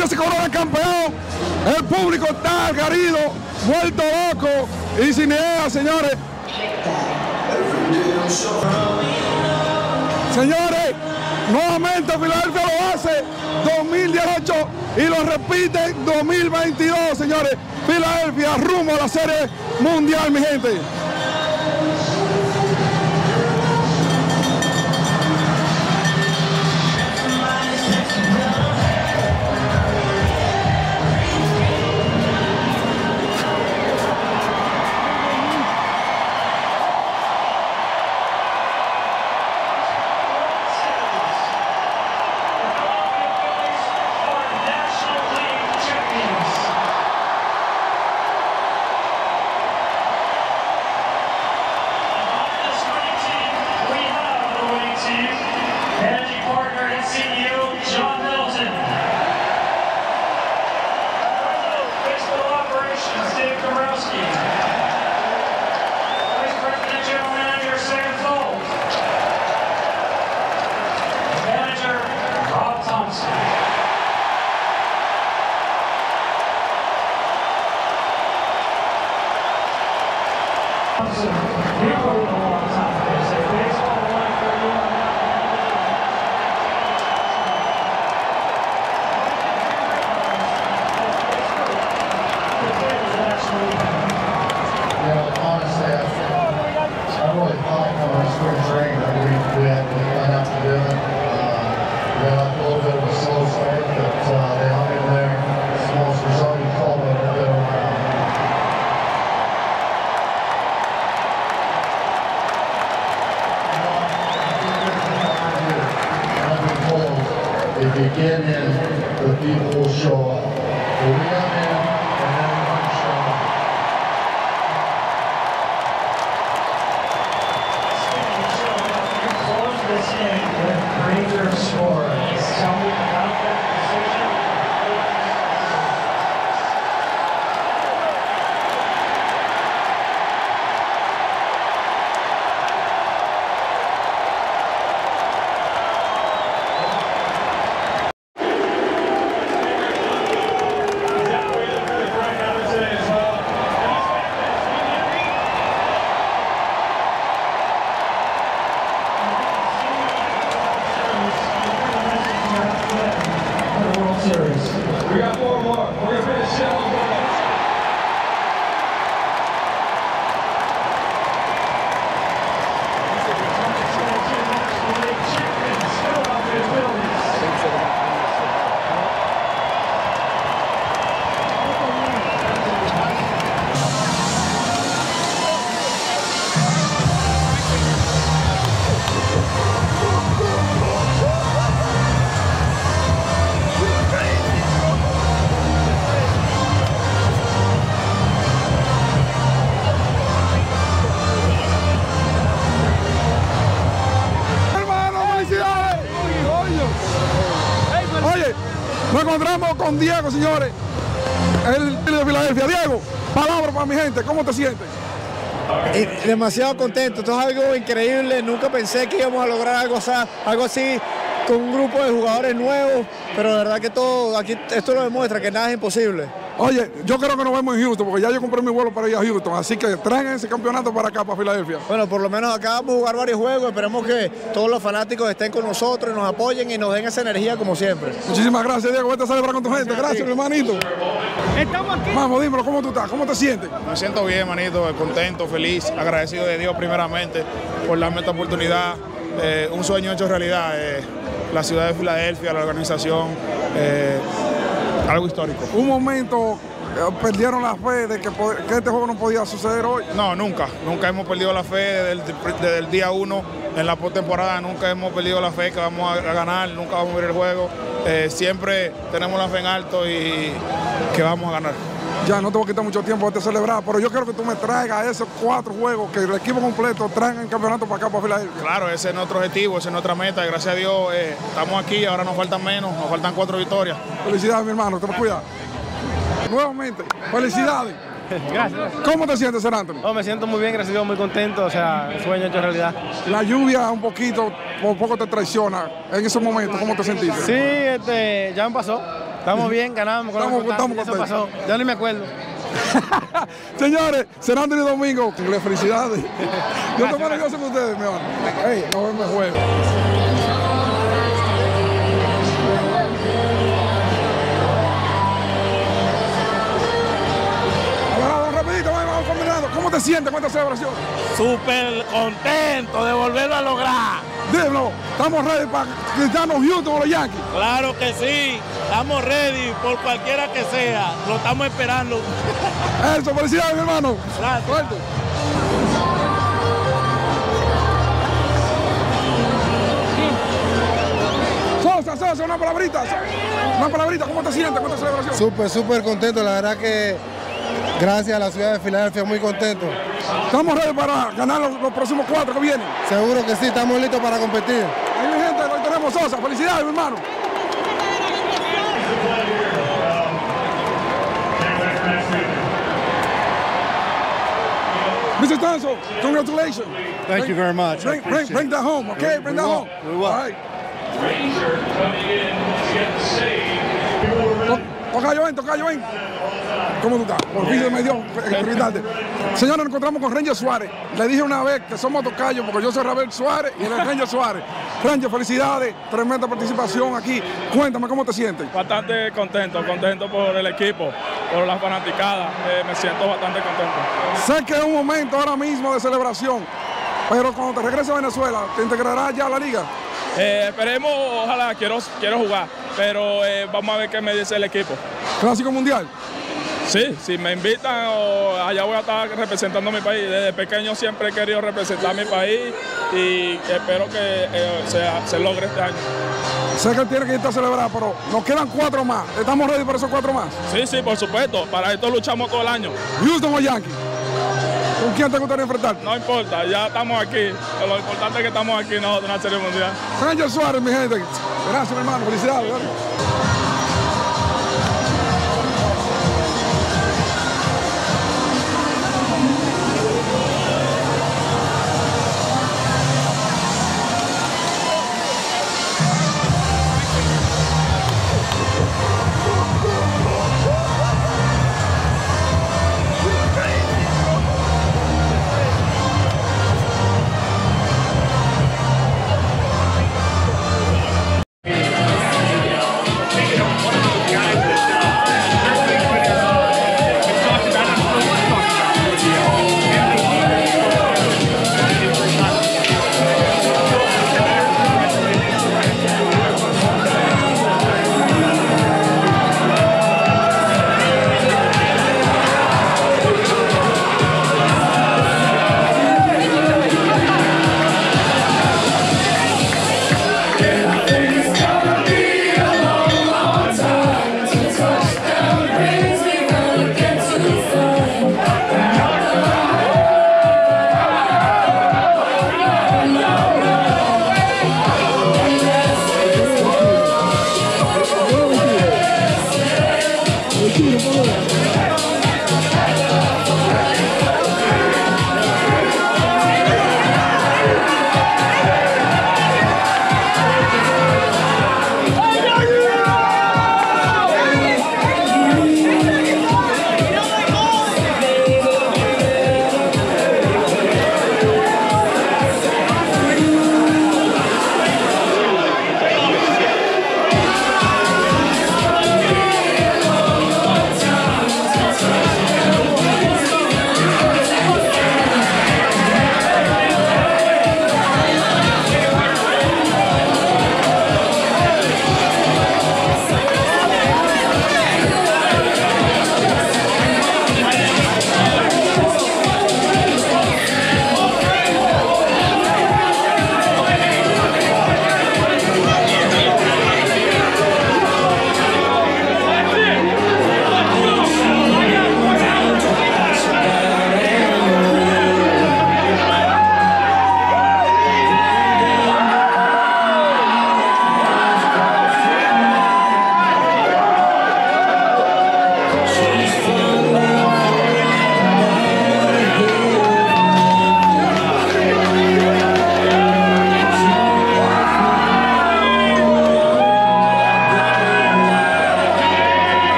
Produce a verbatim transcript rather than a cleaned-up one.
Filadelfia se corona campeón. El público está algarido, vuelto loco y sin idea, señores. Señores, nuevamente Filadelfia lo hace dos mil dieciocho y lo repite en dos mil veintidós, señores. Filadelfia rumbo a la Serie Mundial, mi gente. If you get in, the people will show up. But we got in, and everyone show up. You close this in with Ranger Suarez. Tell me about that decision. We got four more. We're going to finish it. Nos encontramos con Diego, señores, el de Filadelfia. Diego, palabras para mi gente, ¿cómo te sientes? Y demasiado contento, esto es algo increíble, nunca pensé que íbamos a lograr algo, o sea, algo así con un grupo de jugadores nuevos, pero de verdad que todo, aquí esto lo demuestra que nada es imposible. Oye, yo creo que nos vemos en Houston, porque ya yo compré mi vuelo para ir a Houston, así que traigan ese campeonato para acá, para Filadelfia. Bueno, por lo menos acá vamos a jugar varios juegos, esperemos que todos los fanáticos estén con nosotros, nos apoyen y nos den esa energía como siempre. Muchísimas gracias, Diego, vete a celebrar con tu gente, gracias, mi hermanito. Estamos aquí. Vamos, dímelo, ¿cómo tú estás? ¿Cómo te sientes? Me siento bien, manito, contento, feliz, agradecido de Dios primeramente por darme esta oportunidad, eh, un sueño hecho realidad, eh, la ciudad de Filadelfia, la organización, eh, algo histórico. Un momento, eh, perdieron la fe de que, que este juego no podía suceder hoy. No, nunca, nunca hemos perdido la fe desde el, desde el día uno en la postemporada, nunca hemos perdido la fe que vamos a, a ganar, nunca vamos a ver el juego, eh, siempre tenemos la fe en alto y que vamos a ganar. Ya no te voy a quitar mucho tiempo de celebrar, pero yo quiero que tú me traigas esos cuatro juegos, que el equipo completo traiga el campeonato para acá, para Filadelfia. Claro, ese es nuestro objetivo, esa es nuestra meta. Gracias a Dios eh, estamos aquí, ahora nos faltan menos, nos faltan cuatro victorias. Felicidades, mi hermano, te me cuida. Nuevamente, felicidades. Gracias. ¿Cómo te sientes, Ser Anthony? Oh, me siento muy bien, gracias a Dios, muy contento, o sea, el sueño hecho realidad. La lluvia un poquito, por poco te traiciona. En esos momentos, ¿cómo te sentiste? Sí, este, ya me pasó. Estamos bien, ganamos. Con Estamos, estamos eso contentos. pasó. Yo ni me acuerdo. Señores, San Antonio Domingo, felicidades. Yo estoy maravilloso con ustedes, mi hermano. Hey, nos vemos el jueves. Vamos, rapidito, vamos combinando. ¿Cómo te sientes con esta celebración? Súper contento de volverlo a lograr. Dímelo, estamos ready para gritarnos Houston o los Yankees. Claro que sí, estamos ready por cualquiera que sea, lo estamos esperando. Eso, felicidades, mi hermano. Gracias. Suerte. Sosa, Sosa, una palabrita. Una palabrita, ¿cómo te sientes con esta celebración? Súper, súper contento, la verdad que gracias a la ciudad de Filadelfia, muy contento. Estamos ready para ganar los, los próximos cuatro que vienen. Seguro que sí, estamos listos para competir. Ahí mi gente, hoy tenemos Sosa. Felicidades, mi hermano. Mister Tanzo, congratulations. Thank you very much. Bring, bring, bring that home, okay? Bring that home. We will. All right. Tocayo, ven, Tocayo, ven. ¿Cómo tú estás? Por fin me dio gritarte. Señores, nos encontramos con Ranger Suárez. Le dije una vez que somos tocayos porque yo soy Ravel Suárez y él es Ranger Suárez. Ranger, felicidades, tremenda participación aquí. Cuéntame, ¿cómo te sientes? Bastante contento, contento por el equipo, por las fanaticadas. Eh, me siento bastante contento. Sé que es un momento ahora mismo de celebración, pero cuando te regreses a Venezuela, ¿te integrarás ya a la liga? Eh, esperemos, ojalá, quiero, quiero jugar, pero eh, vamos a ver qué me dice el equipo. Clásico Mundial. Sí, si me invitan, o allá voy a estar representando a mi país. Desde pequeño siempre he querido representar a mi país y espero que eh, sea, se logre este año. Sé que él tiene que irte a celebrar, pero nos quedan cuatro más. ¿Estamos ready para esos cuatro más? Sí, sí, por supuesto. Para esto luchamos todo el año. Houston o Yankees. ¿Con quién te gustaría enfrentar? No importa, ya estamos aquí. Lo importante es que estamos aquí nosotros en la Serie Mundial. Ranger Suárez, mi gente. Gracias, mi hermano. Felicidades. ¿Verdad?